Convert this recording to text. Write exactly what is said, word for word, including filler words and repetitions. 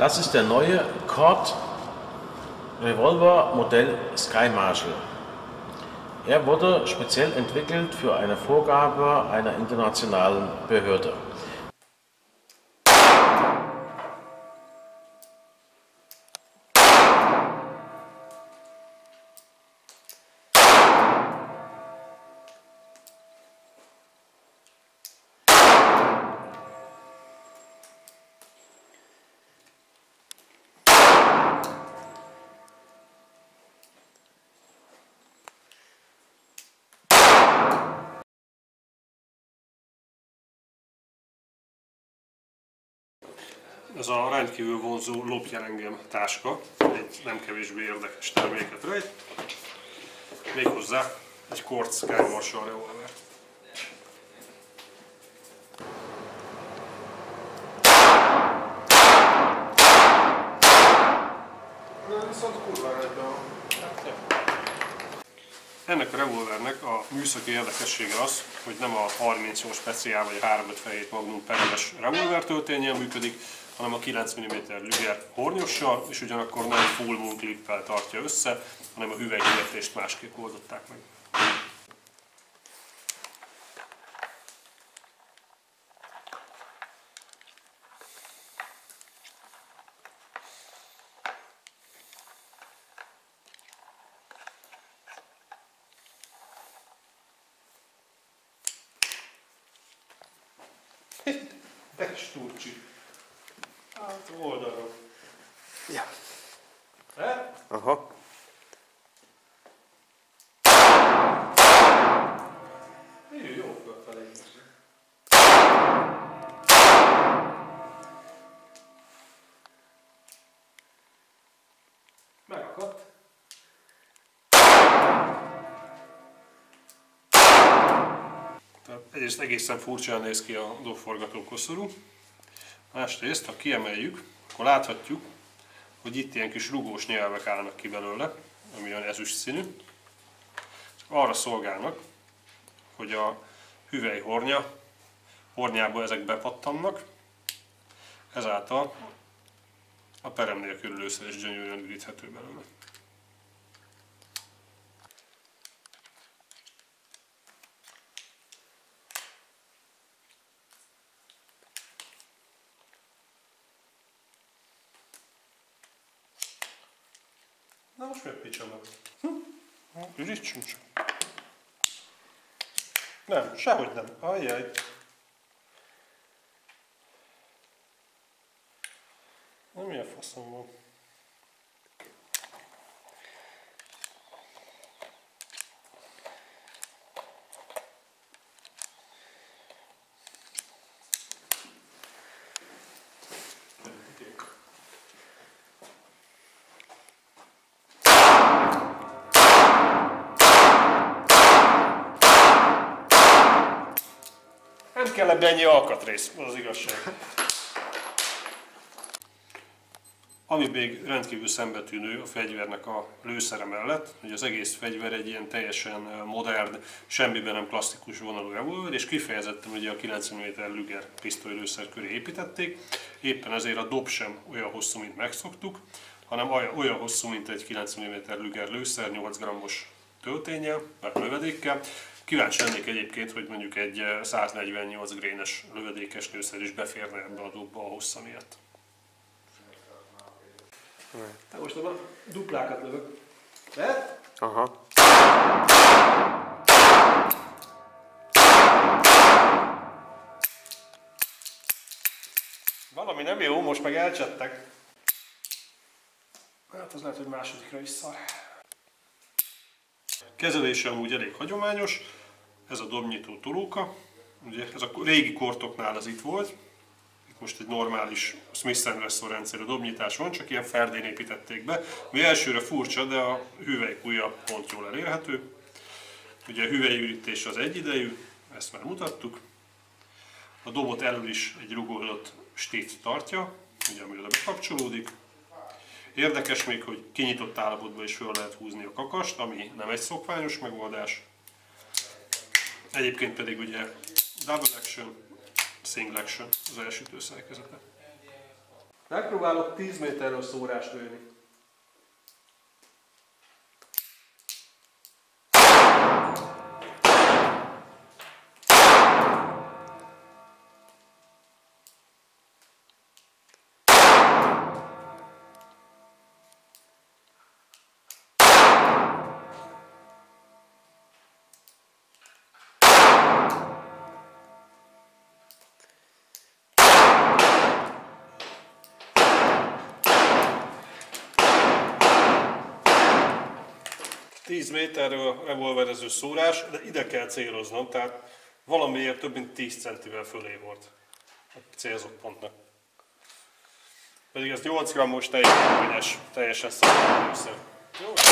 Das ist der neue Colt Revolver Modell Sky Marshal. Er wurde speziell entwickelt für eine Vorgabe einer internationalen Behörde. Ez a rendkívül vonzó lopj el engem táska egy nem kevésbé érdekes terméket rejt, méghozzá egy Colt Sky Marshal revolver. Ennek a revolvernek a műszaki érdekessége az, hogy nem a harmincnyolc speciál vagy a háromszázötvenhét Magnum pereles revolver tölténnyel működik, hanem a kilenc milliméter Lüger hornyossal, és ugyanakkor nem full moon clippel tartja össze, hanem a hüvelykületést másképp oldották meg. Besturcsi. Hát oldalra. Ja. E? Aha. Jó, jó fölfelé. Megakadt. Tehát egyrészt egészen furcsán néz ki a dobforgató koszorú. Másrészt, ha kiemeljük, akkor láthatjuk, hogy itt ilyen kis rugós nyelvek állnak ki belőle, ami olyan ezüst színű. Csak arra szolgálnak, hogy a hüvely hornya, hornyába ezek bepattannak, ezáltal a perem nélkül lőszer is gyönyörűen üdíthető belőle. Na most megpicsam meg. Hm? Ürítsünk csak. Nem, sehogy nem. Ajjaj. Na milyen faszom van? Nem kell ebben ennyi alkatrész, az az igazság. Ami még rendkívül szembetűnő a fegyvernek a lőszere mellett, hogy az egész fegyver egy ilyen teljesen modern, semmiben nem klasszikus vonalú revolver, és kifejezetten ugye a kilenc milliméter Lüger pisztolylőszer köré építették. Éppen ezért a dob sem olyan hosszú, mint megszoktuk, hanem olyan hosszú, mint egy kilenc milliméter Lüger lőszer nyolc grammos tölténnyel, vagy lövedékkel. Kíváncsi lennék egyébként, hogy mondjuk egy száznegyvennyolc grénes lövedékes lőszer is beférne ebbe a dobba a hossza miatt. Hát most abban duplákat lövök. Lehet? Aha. Valami nem jó, most meg elcsettek. Hát az lehet, hogy másodikra is szar. Kezelése amúgy elég hagyományos, ez a dobnyitó tolóka, ugye ez a régi kortoknál ez itt volt, itt most egy normális Smith and Wesson rendszerű dobnyitás van, csak ilyen ferdén építették be, ami elsőre furcsa, de a hüvelykújja pont jól elérhető. Ugye a hüvelyürítés az egyidejű, ezt már mutattuk, a dobot elől is egy rugódott stit tartja, ugye amire bekapcsolódik. Érdekes még, hogy kinyitott állapotban is föl lehet húzni a kakast, ami nem egy szokványos megoldás. Egyébként pedig ugye double action, single action az elsütő szerkezete. Megpróbálok tíz méterről szórást lőni. tíz méterről revolverező szórás, de ide kell céloznom, tehát valamiért több mint tíz centivel fölé volt a célzott pontnak. Pedig ez nyolc grammos teljesen könnyes, teljesen szabad lőszer. Jó.